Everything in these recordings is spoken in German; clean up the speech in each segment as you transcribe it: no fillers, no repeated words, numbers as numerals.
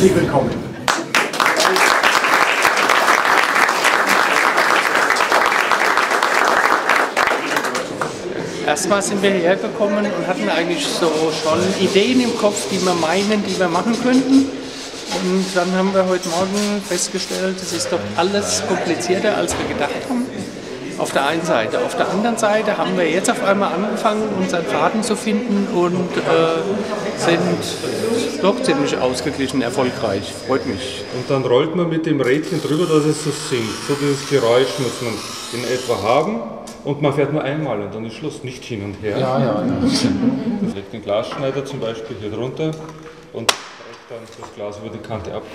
Herzlich willkommen. Erstmal sind wir hergekommen und hatten eigentlich so schon Ideen im Kopf, die wir meinen, die wir machen könnten. Und dann haben wir heute Morgen festgestellt, es ist doch alles komplizierter, als wir gedacht haben. Auf der einen Seite. Auf der anderen Seite haben wir jetzt auf einmal angefangen, unseren Faden zu finden und sind doch ziemlich ausgeglichen erfolgreich. Freut mich. Und dann rollt man mit dem Rädchen drüber, dass es so singt. So dieses Geräusch muss man in etwa haben. Und man fährt nur einmal und dann ist Schluss, nicht hin und her. Ja. Legt den Glasschneider zum Beispiel hier drunter und brecht dann das Glas über die Kante ab.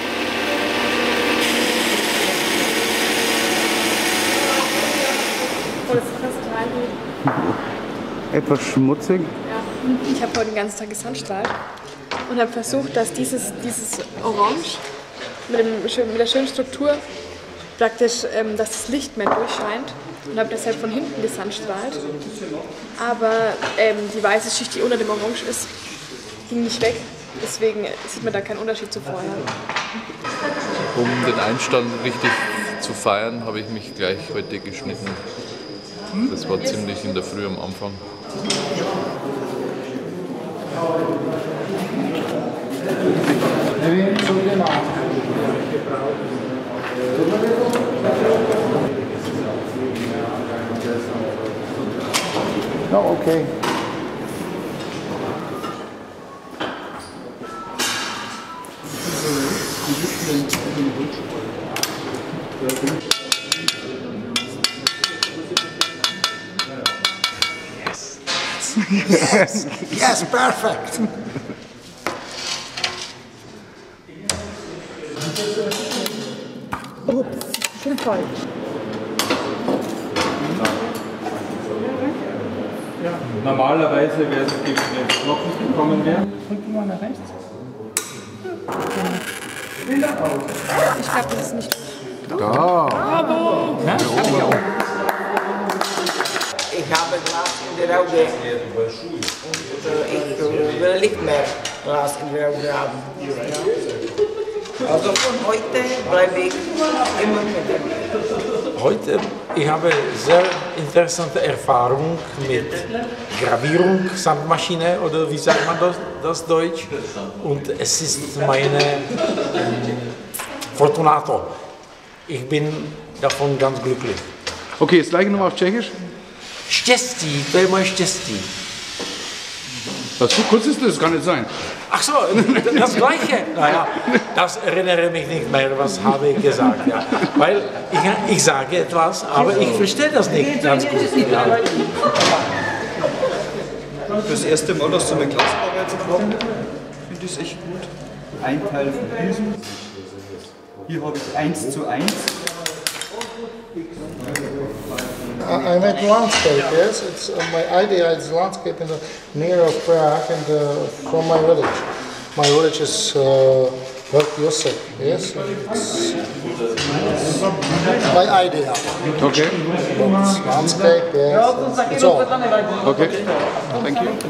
Etwas schmutzig. Ja. Ich habe heute den ganzen Tag gesunstrahlt und habe versucht, dass dieses Orange mit der schönen Struktur praktisch, dass das Licht mehr durchscheint. Und habe deshalb von hinten gesunstrahlt. Aber die weiße Schicht, die unter dem Orange ist, ging nicht weg. Deswegen sieht man da keinen Unterschied zu vorher. Um den Einstand richtig zu feiern, habe ich mich gleich heute geschnitten. Das war ziemlich in der Früh am Anfang. No, okay. Yes, perfect. Ups, schon voll. Normalerweise wäre es, wenn es noch nicht gekommen wäre. Drücken wir nach rechts. Ich glaube, das ist nicht. Ich habe Glas in der Auge und ich will nicht mehr Glas in der Auge haben. Also von heute bleibe ich immer mit dem. Heute, ich habe sehr interessante Erfahrung mit Gravierung, Sandmaschine oder wie sagt man das Deutsch? Und es ist meine Fortunato. Ich bin davon ganz glücklich. Okay, das gleiche nochmal auf Tschechisch. Štěstí, to je moje štěstí. Was so kurz ist das? Kann nicht sein. Ach so, das Gleiche. Naja, das erinnere mich nicht mehr, was habe ich gesagt. Ja. Weil ich sage etwas, aber ich verstehe das nicht ganz gut. Ja. Das erste Mal, dass so eine Klassenarbeit bekommen, finde ich es echt gut. Ein Teil von diesem. Hier habe ich 1:1. I make landscape, yes. It's my idea is landscape in the near of Prague and from my village. My village is Velký, yes. It's my idea. Okay. It's landscape, yes. It's all. Okay. Thank you.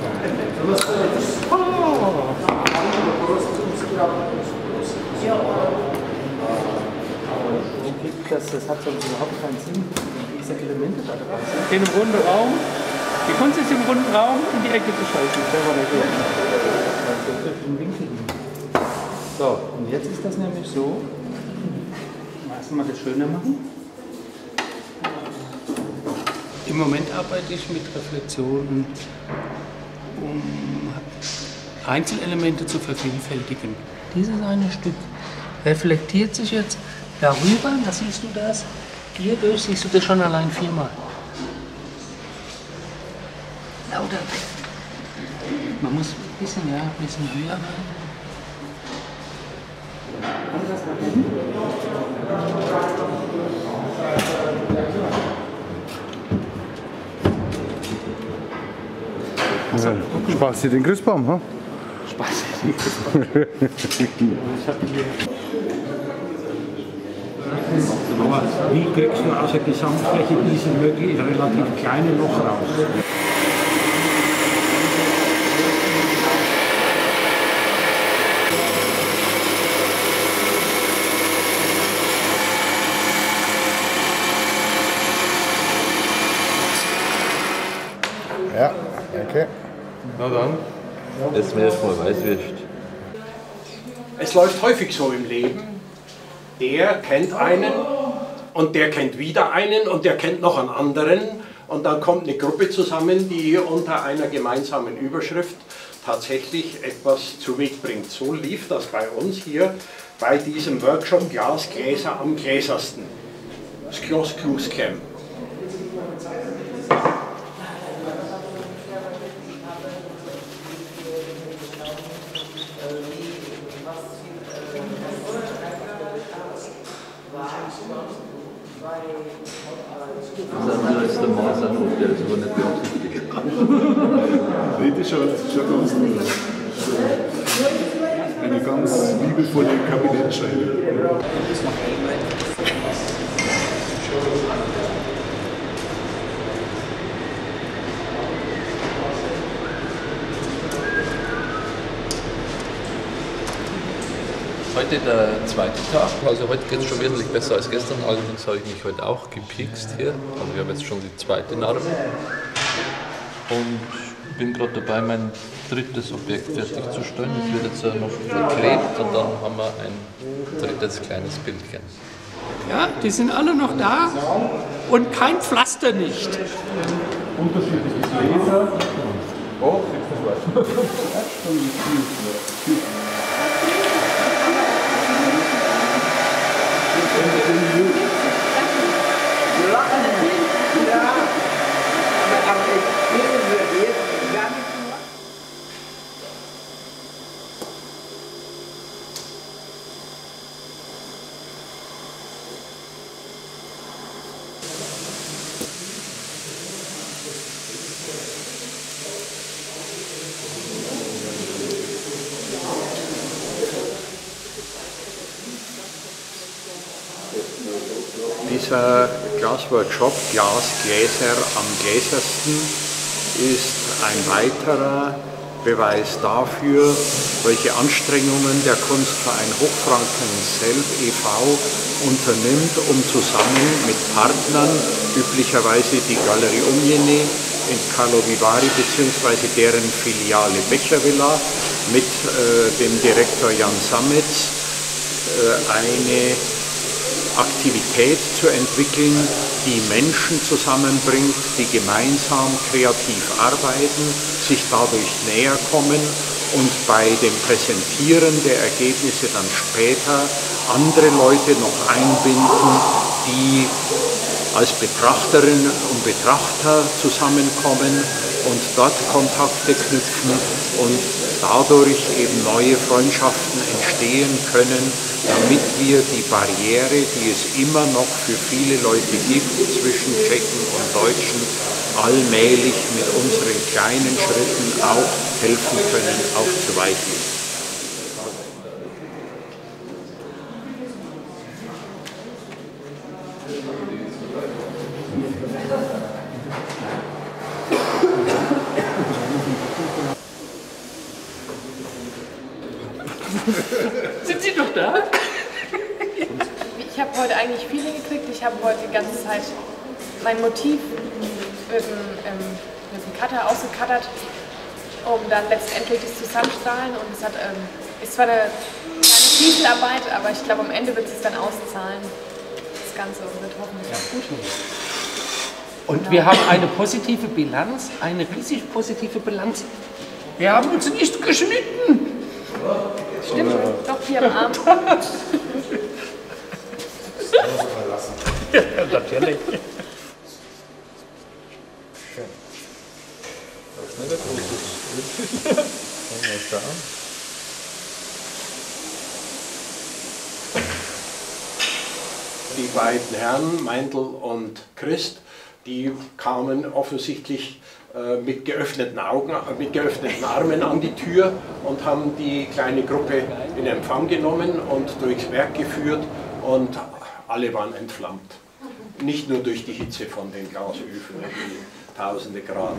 Das hat sonst überhaupt keinen Sinn, diese Elemente da dran sind. In einem runden Raum, die Kunst ist im runden Raum in die Ecke zu schalten. Der war der Winkel. So, und jetzt ist das nämlich so. Mal das schöner machen. Im Moment arbeite ich mit Reflexionen, um Einzelelemente zu vervielfältigen. Dieses eine Stück reflektiert sich jetzt darüber, da siehst du das, hierdurch siehst du das schon allein 4-mal. Lauter. Man muss ein bisschen höher rein. Spaß hier den Christbaum, ha? Spaß hier den Christbaum. Aber wie kriegst du aus der Gesamtfläche dieses möglich relativ kleine Loch raus? Danke. Na dann. Jetzt mir erstmal Weißwürst. Es läuft häufig so im Leben. Der kennt einen und der kennt wieder einen und der kennt noch einen anderen. Und dann kommt eine Gruppe zusammen, die unter einer gemeinsamen Überschrift tatsächlich etwas zu Weg bringt. So lief das bei uns hier bei diesem Workshop Glas, Gläser am gläsersten. Das Glas Kluscam. Das andere ist der Maßanruf, der ist aber nicht beabsichtigt. Nee, das schaut ganz toll aus. Eine ganz liebevolle Kabinettscheibe. Heute der zweite Tag, also heute geht es schon wesentlich besser als gestern, allerdings habe ich mich heute auch gepiekst hier, also wir haben jetzt schon die zweite Narbe und bin gerade dabei, mein drittes Objekt fertigzustellen. Das wird jetzt noch verklebt und dann haben wir ein drittes kleines Bildchen. Ja, die sind alle noch da und kein Pflaster nicht. Unterschiedliches Laser. Oh, jetzt Dieser Glasworkshop Glas, Gläser am gläsersten ist ein weiterer Beweis dafür, welche Anstrengungen der Kunstverein Hochfranken Selb e.V. unternimmt, um zusammen mit Partnern, üblicherweise die Galerie Umjene in Karlovy Vary bzw. deren Filiale Bechervilla, mit dem Direktor Jan Sametz eine Aktivität zu entwickeln, die Menschen zusammenbringt, die gemeinsam kreativ arbeiten, sich dadurch näher kommen und bei dem Präsentieren der Ergebnisse dann später andere Leute noch einbinden, die als Betrachterinnen und Betrachter zusammenkommen und dort Kontakte knüpfen und dadurch eben neue Freundschaften entstehen können, damit wir die Barriere, die es immer noch für viele Leute gibt zwischen Tschechen und Deutschen, allmählich mit unseren kleinen Schritten auch helfen können, aufzuweichen. Sind Sie noch da? Ich habe heute eigentlich viel hingekriegt. Ich habe heute die ganze Zeit mein Motiv mit dem Cutter ausgekattert, um dann letztendlich das zusammenstrahlen. Und es ist zwar eine kleine Fliesenarbeit, aber ich glaube, am Ende wird es dann auszahlen. Das Ganze wird hoffentlich auch gut. Und wir haben eine positive Bilanz, eine riesig positive Bilanz. Wir haben uns nicht geschnitten. Stimmt, doch hier am Arm. Ja, natürlich. Die beiden Herren, Meindl und Christ, die kamen offensichtlich mit geöffneten Augen, mit geöffneten Armen an die Tür und haben die kleine Gruppe in Empfang genommen und durchs Werk geführt und alle waren entflammt. Nicht nur durch die Hitze von den Glasöfen, die tausende Grad.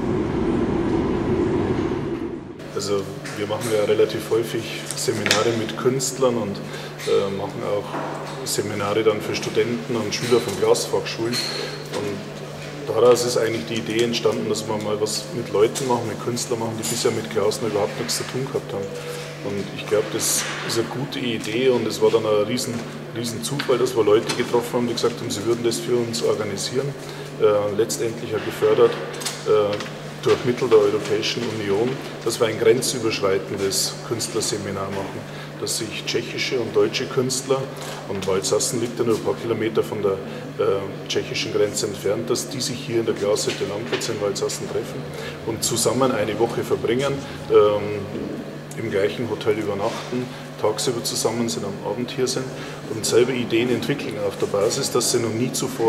Also wir machen ja relativ häufig Seminare mit Künstlern und machen auch Seminare dann für Studenten und Schüler von Glasfachschulen. Und da daraus ist eigentlich die Idee entstanden, dass wir mal was mit Leuten machen, mit Künstlern machen, die bisher mit Glas noch überhaupt nichts zu tun gehabt haben. Und ich glaube, das ist eine gute Idee und es war dann ein riesen Zufall, dass wir Leute getroffen haben, die gesagt haben, sie würden das für uns organisieren. Letztendlich auch gefördert durch Mittel der Europäischen Union, dass wir ein grenzüberschreitendes Künstlerseminar machen, dass sich tschechische und deutsche Künstler, und Waldsassen liegt ja nur ein paar Kilometer von der tschechischen Grenze entfernt, dass die sich hier in der Glashütte Lampertz in Waldsassen treffen und zusammen eine Woche verbringen, im gleichen Hotel übernachten, tagsüber zusammen sind, am Abend hier sind und selber Ideen entwickeln auf der Basis, dass sie noch nie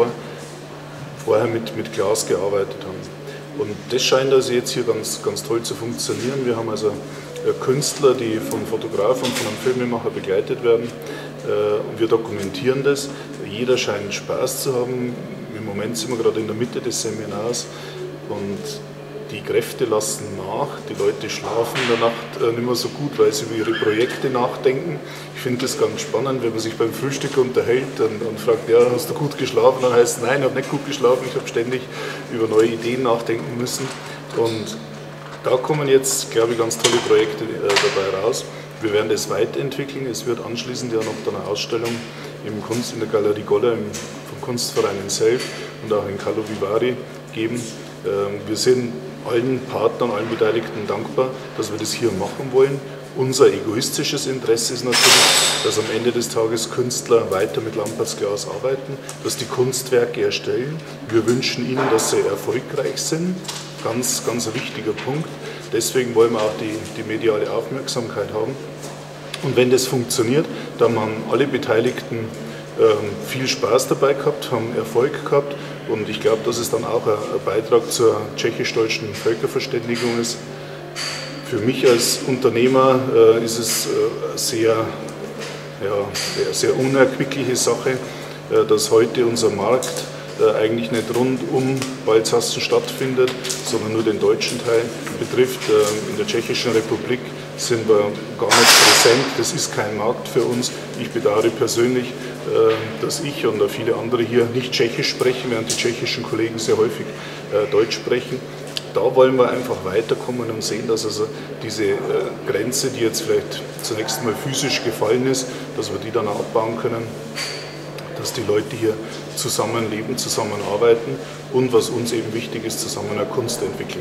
vorher mit Glas gearbeitet haben. Und das scheint also jetzt hier ganz toll zu funktionieren. Wir haben also Künstler, die von Fotografen und von einem Filmemacher begleitet werden. Und wir dokumentieren das. Jeder scheint Spaß zu haben. Im Moment sind wir gerade in der Mitte des Seminars und die Kräfte lassen nach. Die Leute schlafen in der Nacht nicht mehr so gut, weil sie über ihre Projekte nachdenken. Ich finde das ganz spannend, wenn man sich beim Frühstück unterhält und fragt, ja, hast du gut geschlafen? Dann heißt es, nein, ich habe nicht gut geschlafen, ich habe ständig über neue Ideen nachdenken müssen. Und da kommen jetzt, glaube ich, ganz tolle Projekte dabei raus. Wir werden das weiterentwickeln. Es wird anschließend ja noch eine Ausstellung in der Galerie Goller vom Kunstverein in Selb und auch in Carlo Vivari geben. Wir sind allen Partnern, allen Beteiligten dankbar, dass wir das hier machen wollen. Unser egoistisches Interesse ist natürlich, dass am Ende des Tages Künstler weiter mit Lampertz Glas arbeiten, dass die Kunstwerke erstellen. Wir wünschen ihnen, dass sie erfolgreich sind. Ganz ein wichtiger Punkt. Deswegen wollen wir auch die mediale Aufmerksamkeit haben. Und wenn das funktioniert, dann haben alle Beteiligten viel Spaß dabei gehabt, haben Erfolg gehabt. Und ich glaube, dass es dann auch ein Beitrag zur tschechisch-deutschen Völkerverständigung ist. Für mich als Unternehmer ist es eine sehr unerquickliche Sache, dass heute unser Markt eigentlich nicht rund um Waldsassen stattfindet, sondern nur den deutschen Teil betrifft. In der Tschechischen Republik sind wir gar nicht präsent, das ist kein Markt für uns. Ich bedauere persönlich, dass ich und viele andere hier nicht Tschechisch sprechen, während die tschechischen Kollegen sehr häufig Deutsch sprechen. Da wollen wir einfach weiterkommen und sehen, dass also diese Grenze, die jetzt vielleicht zunächst mal physisch gefallen ist, dass wir die dann auch abbauen können, dass die Leute hier zusammenleben, zusammenarbeiten und was uns eben wichtig ist, zusammen eine Kunst entwickeln.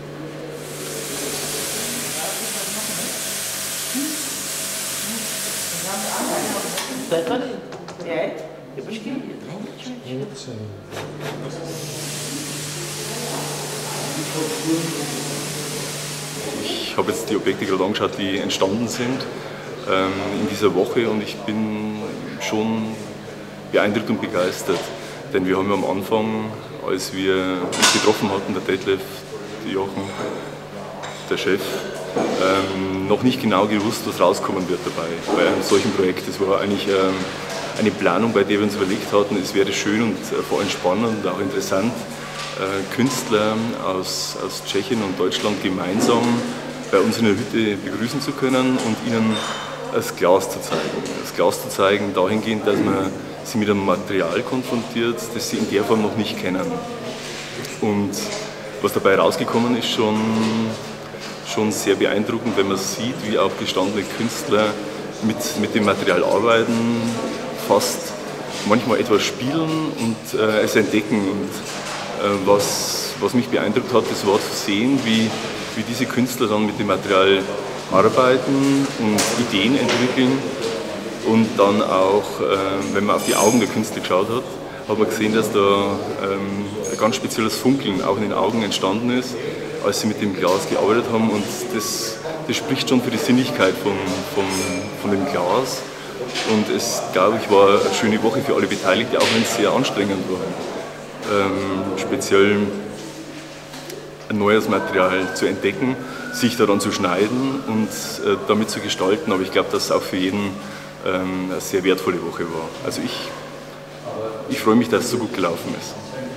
Ich habe jetzt die Objekte gerade angeschaut, die entstanden sind in dieser Woche, und ich bin schon beeindruckt und begeistert. Denn wir haben ja am Anfang, als wir uns getroffen hatten, der Detlef, die Jochen, der Chef, noch nicht genau gewusst, was rauskommen wird dabei bei einem solchen Projekt. Es war eigentlich eine Planung, bei der wir uns überlegt hatten, es wäre schön und vor allem spannend und auch interessant, Künstler aus Tschechien und Deutschland gemeinsam bei uns in der Hütte begrüßen zu können und ihnen das Glas zu zeigen. Das Glas zu zeigen dahingehend, dass man sie mit einem Material konfrontiert, das sie in der Form noch nicht kennen. Und was dabei rausgekommen ist, schon sehr beeindruckend, wenn man sieht, wie auch gestandene Künstler mit dem Material arbeiten, fast manchmal etwas spielen und es entdecken. Und was mich beeindruckt hat, das war zu sehen, wie diese Künstler dann mit dem Material arbeiten und Ideen entwickeln. Und dann auch, wenn man auf die Augen der Künstler geschaut hat, hat man gesehen, dass da ein ganz spezielles Funkeln auch in den Augen entstanden ist, als sie mit dem Glas gearbeitet haben. Und das spricht schon für die Sinnlichkeit von dem Glas. Und es, glaube ich, war eine schöne Woche für alle Beteiligten, auch wenn es sehr anstrengend war. Speziell ein neues Material zu entdecken, sich daran zu schneiden und damit zu gestalten. Aber ich glaube, dass es auch für jeden eine sehr wertvolle Woche war. Also ich freue mich, dass es so gut gelaufen ist.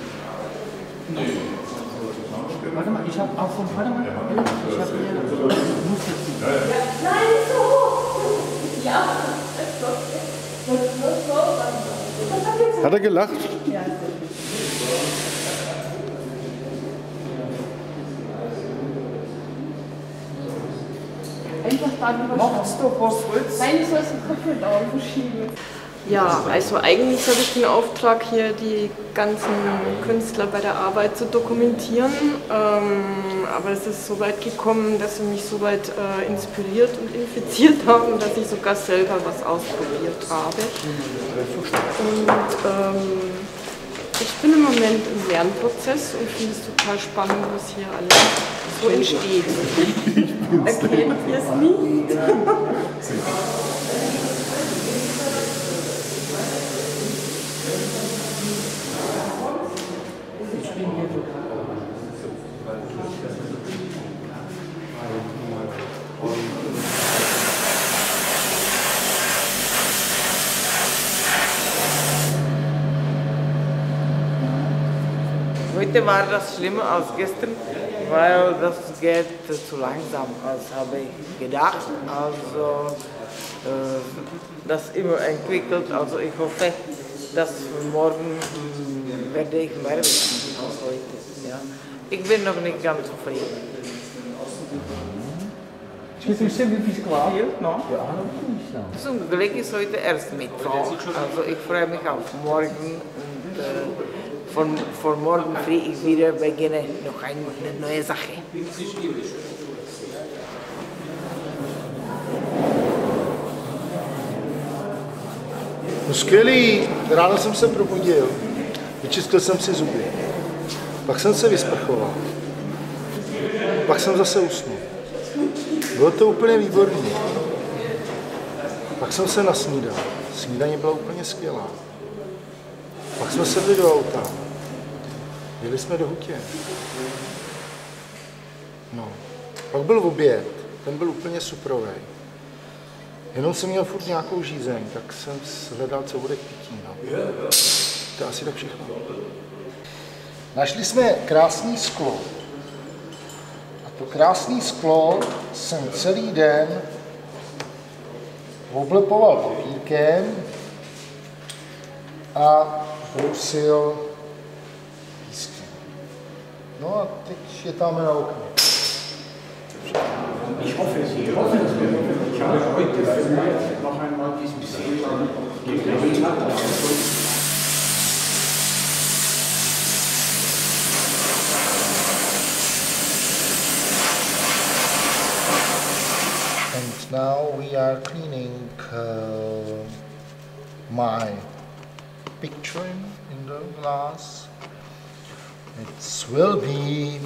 Warte mal, ich habe auch von ich habe Nein, so hoch! Ja. Hat er gelacht? Ja. einfach darüber Machst du was willst? Nein, du sollst den Kopfhörer verschieben. Ja, also eigentlich habe ich den Auftrag, hier die ganzen Künstler bei der Arbeit zu dokumentieren. Aber es ist so weit gekommen, dass sie mich so weit inspiriert und infiziert haben, dass ich sogar selber was ausprobiert habe. Und ich bin im Moment im Lernprozess und finde es total spannend, was hier alles so entsteht. Erkennt ihr es nicht? Heute war das schlimmer als gestern, weil das geht zu langsam, als habe ich gedacht. Also das immer entwickelt. Also ich hoffe, dass morgen werde ich mehr wissen als heute. Ja. Ich bin noch nicht ganz zufrieden. Zum Glück ist heute erst Mittwoch. Also ich freue mich auf morgen und von morgen früh ich wieder beginne noch eine neue Sache. No skvělý, ráno jsem se probudil, vyčistil jsem si zuby, pak jsem se vysprchoval, pak jsem zase usnul. Bylo to úplně výborné. Pak jsem se nasnídal, snídaně byla úplně skvělá. Pak jsme sedli do auta, jeli jsme do Hutě. No, pak byl oběd, ten byl úplně suprovej. Jenom jsem měl furt nějakou žízeň, tak jsem hledal, co bude k pití. No. To je asi tak všechno. Našli jsme krásný sklo. A to krásné sklo jsem celý den oblepoval papírkem a brousil pískem. No a teď je tam na okně. Ich hoffe, dass ich habe heute vielleicht noch einmal diesen Seeland gegeben. And now we are cleaning my picture in the glass. It will be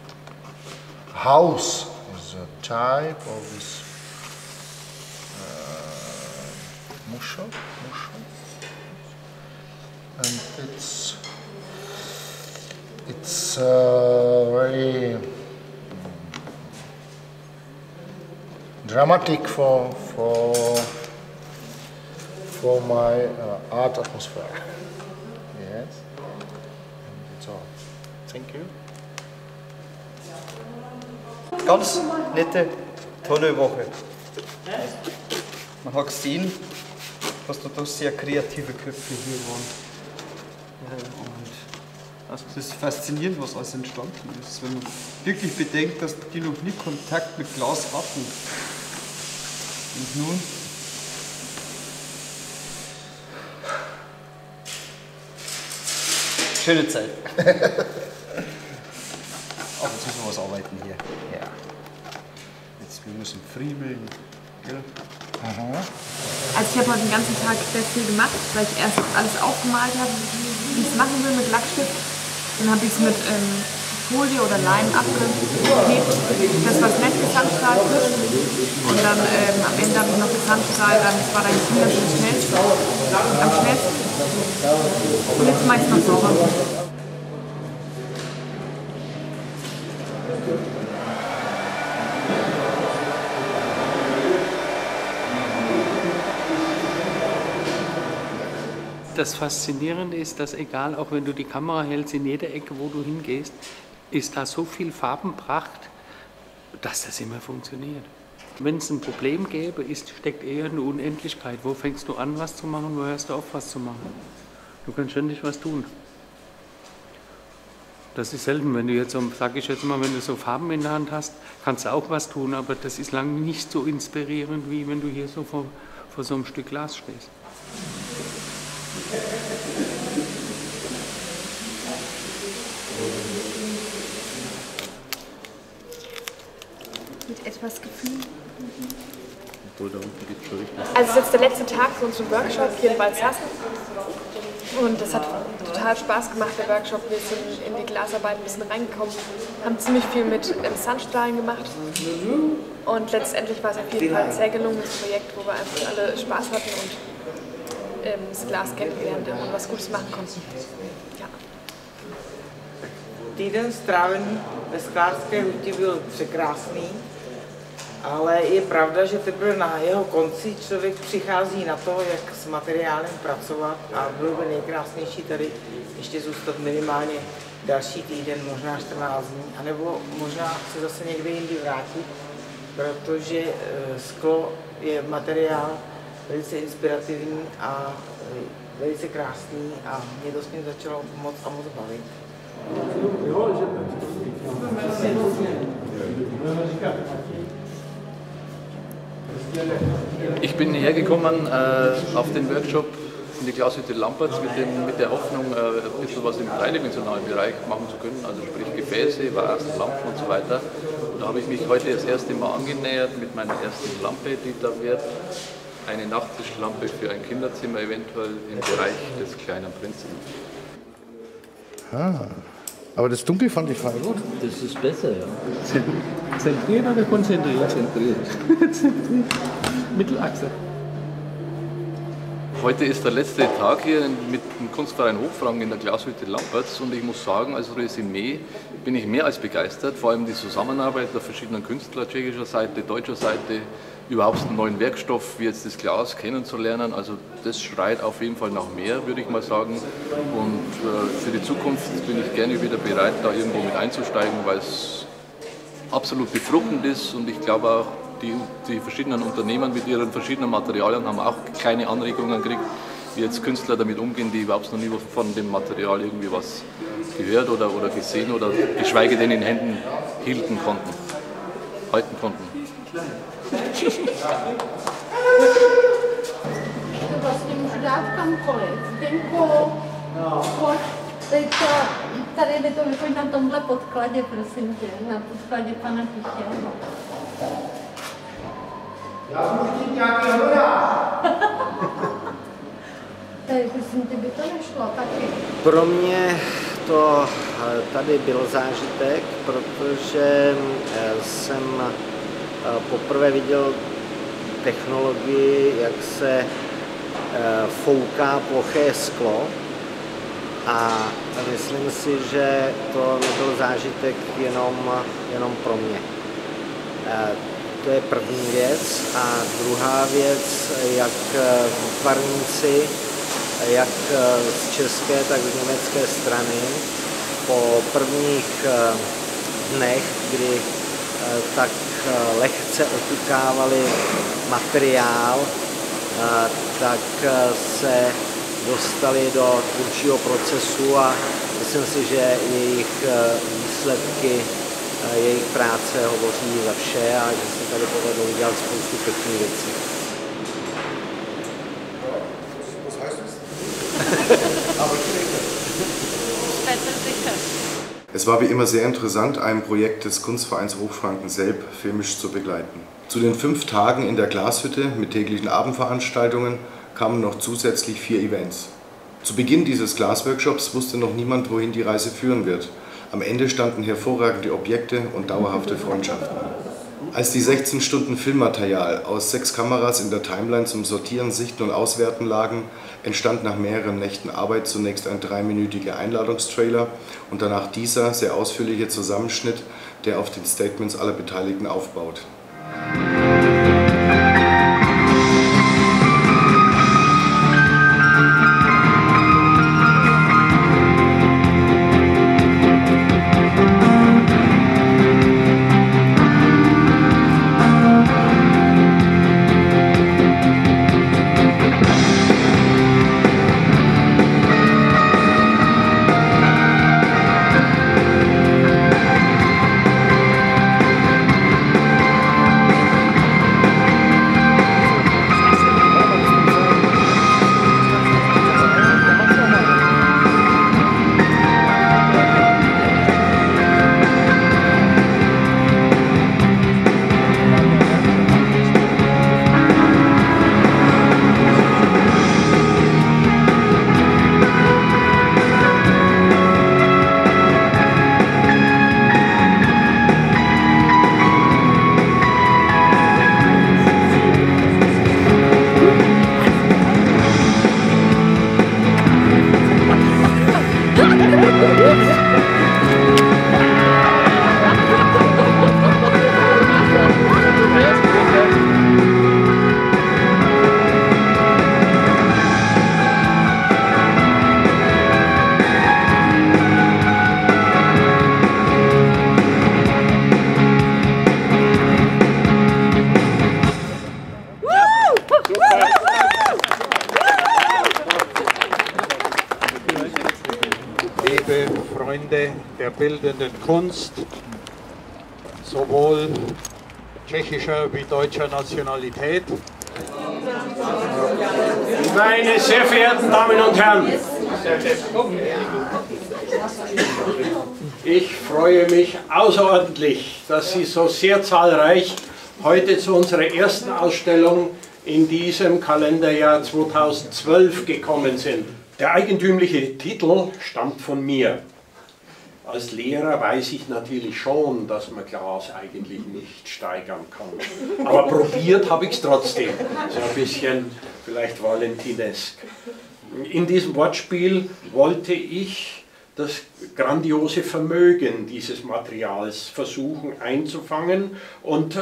house is a type of this mushroom, and it's very dramatic for my art atmosphere. Yes, and it's all. Thank you. Ganz nette, tolle Woche. Man hat gesehen, dass da doch sehr kreative Köpfe hier waren. Und also das ist faszinierend, was alles entstanden ist. Wenn man wirklich bedenkt, dass die noch nie Kontakt mit Glas hatten. Und nun schöne Zeit. Ab und zu müssen wir was arbeiten hier. Ja. Jetzt, wir müssen friemeln. Gell? Also ich habe heute den ganzen Tag sehr viel gemacht, weil ich erst alles aufgemalt habe, wie ich es machen will mit Lackstift. Dann habe ich es mit Folie oder Leim abgeklebt, das was nett gesamtstrahlt wird. Und dann am Ende habe ich noch gesamtstrahlt, das war dann am schnellsten. Und jetzt mache ich es noch sauber. Das Faszinierende ist, dass egal, auch wenn du die Kamera hältst, in jeder Ecke, wo du hingehst, ist da so viel Farbenpracht, dass das immer funktioniert. Wenn es ein Problem gäbe, steckt eher eine Unendlichkeit. Wo fängst du an, was zu machen, wo hörst du auf, was zu machen? Du kannst ständig was tun. Das ist selten, wenn du jetzt, sag ich jetzt mal, wenn du so Farben in der Hand hast, kannst du auch was tun, aber das ist lange nicht so inspirierend, wie wenn du hier so vor so einem Stück Glas stehst. Mit etwas Gefühl. Da gibt's schon richtig. Also es ist jetzt der letzte Tag für unseren Workshop hier in Walshassen. Und das hat total Spaß gemacht, der Workshop. Wir sind in die Glasarbeit ein bisschen reingekommen, haben ziemlich viel mit Sandstrahlen gemacht. Und letztendlich war es auf jeden Fall ein sehr gelungenes Projekt, wo wir einfach alle Spaß hatten und das Glas kennengelernt haben und was Gutes machen konnten. Ja. Týden strávený ve sklářské huti byl překrásný, ale je pravda, že teprve na jeho konci člověk přichází na to, jak s materiálem pracovat a bylo by nejkrásnější tady ještě zůstat minimálně další týden, možná 14 dní, anebo možná se zase někde jindy vrátit, protože sklo je materiál velice inspirativní a velice krásný a mě to s ním začalo moc a moc bavit. Ich bin hergekommen auf den Workshop in die Glashütte Lampertz mit der Hoffnung, ein bisschen was im dreidimensionalen Bereich machen zu können, also sprich Gefäße, Vasen, Lampen und so weiter. Und da habe ich mich heute das erste Mal angenähert mit meiner ersten Lampe, die da wird. Eine Nachttischlampe für ein Kinderzimmer, eventuell im Bereich des kleinen Prinzen. Ah, aber das Dunkel fand ich voll gut. Das ist besser, ja. Zentriert oder konzentriert? Zentriert. Mittelachse. Heute ist der letzte Tag hier mit dem Kunstverein Hochfranken in der Glashütte Lampertz und ich muss sagen, als Resümee bin ich mehr als begeistert, vor allem die Zusammenarbeit der verschiedenen Künstler, tschechischer Seite, deutscher Seite, überhaupt einen neuen Werkstoff wie jetzt das Glas kennenzulernen. Also das schreit auf jeden Fall nach mehr, würde ich mal sagen. Und für die Zukunft bin ich gerne wieder bereit, da irgendwo mit einzusteigen, weil es absolut befruchtend ist und ich glaube auch, die verschiedenen Unternehmen mit ihren verschiedenen Materialien haben auch kleine Anregungen gekriegt, wie jetzt Künstler damit umgehen, die überhaupt noch nie von dem Material irgendwie was gehört oder gesehen oder geschweige denn in Händen halten konnten. To vlastně můžu dát kamkoliv. Denko, pojď, tady to vychoď na tomhle podkladě, prosím tě, na podkladě pana Píše. Já můžu chtít nějaký hovorář. Tady, prosím tě, by to nešlo taky. Pro mě to tady byl zážitek, protože jsem poprvé viděl technologii, jak se fouká ploché sklo a myslím si, že to nebyl zážitek jenom pro mě. To je první věc a druhá věc, jak výtvarníci, jak z české, tak z německé strany po prvních dnech, kdy tak lehce oťukávali materiál, tak se dostali do tvůrčího procesu a myslím si, že jejich výsledky, jejich práce hovoří za vše a že se tady povedlo udělat spoustu pěkných věcí. Es war wie immer sehr interessant, ein Projekt des Kunstvereins Hochfranken Selb filmisch zu begleiten. Zu den 5 Tagen in der Glashütte mit täglichen Abendveranstaltungen kamen noch zusätzlich 4 Events. Zu Beginn dieses Glasworkshops wusste noch niemand, wohin die Reise führen wird. Am Ende standen hervorragende Objekte und dauerhafte Freundschaften. Als die 16 Stunden Filmmaterial aus 6 Kameras in der Timeline zum Sortieren, Sichten und Auswerten lagen, entstand nach mehreren Nächten Arbeit zunächst ein 3-minütiger Einladungstrailer und danach dieser sehr ausführliche Zusammenschnitt, der auf den Statements aller Beteiligten aufbaut. der bildenden Kunst, sowohl tschechischer wie deutscher Nationalität. Meine sehr verehrten Damen und Herren, ich freue mich außerordentlich, dass Sie so sehr zahlreich heute zu unserer ersten Ausstellung in diesem Kalenderjahr 2012 gekommen sind. Der eigentümliche Titel stammt von mir. Als Lehrer weiß ich natürlich schon, dass man Glas eigentlich nicht steigern kann. Aber probiert habe ich es trotzdem. So ein bisschen vielleicht valentinesk. In diesem Wortspiel wollte ich das grandiose Vermögen dieses Materials versuchen einzufangen und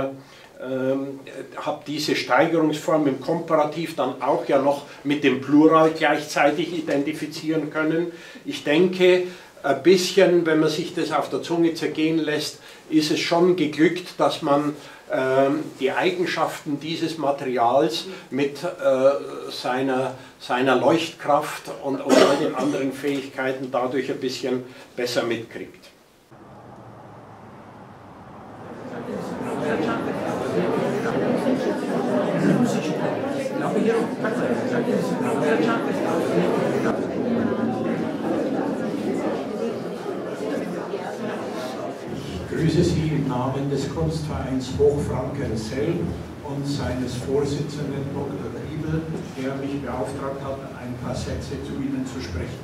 habe diese Steigerungsform im Komparativ dann auch ja noch mit dem Plural gleichzeitig identifizieren können. Ich denke, ein bisschen, wenn man sich das auf der Zunge zergehen lässt, ist es schon geglückt, dass man die Eigenschaften dieses Materials mit seiner Leuchtkraft und all den anderen Fähigkeiten dadurch ein bisschen besser mitkriegt. Ich grüße Sie im Namen des Kunstvereins Hochfranken-Selb und seines Vorsitzenden Dr. Riebel, der mich beauftragt hat, ein paar Sätze zu Ihnen zu sprechen.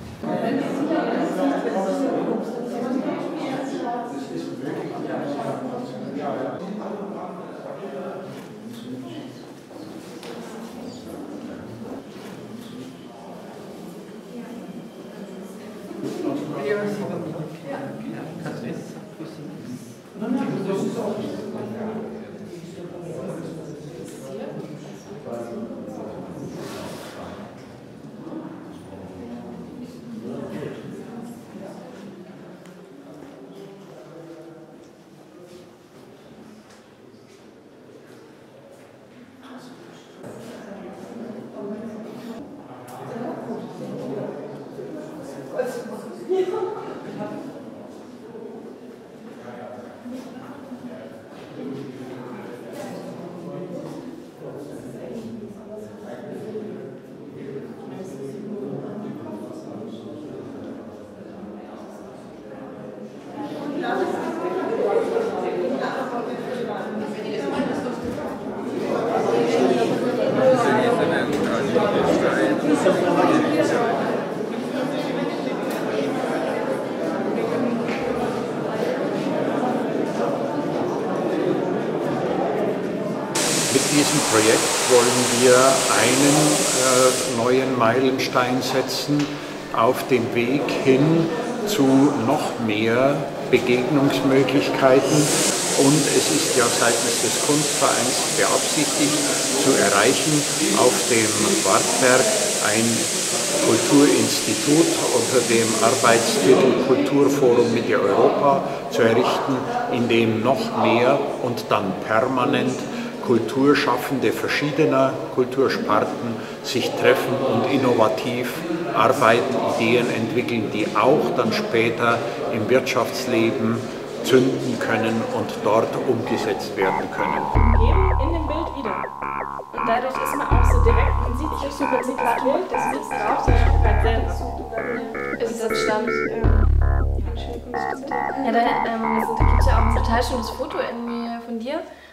Mit diesem Projekt wollen wir einen neuen Meilenstein setzen auf dem Weg hin zu noch mehr Begegnungsmöglichkeiten. Und es ist ja seitens des Kunstvereins beabsichtigt, zu erreichen, auf dem Wartberg ein Kulturinstitut unter dem Arbeitstitel Kulturforum Mitte Europa zu errichten, in dem noch mehr und dann permanent Kulturschaffende verschiedener Kultursparten sich treffen und innovativ arbeiten, Ideen entwickeln, die auch dann später im Wirtschaftsleben zünden können und dort umgesetzt werden können. In dem Bild wieder. Und dadurch ist man auch so direkt, man sieht sich super Zitat, das ist nichts drauf, sondern ganz selten. Ist das Stand? Ja, da gibt es ja auch ein total schönes Foto irgendwie von dir.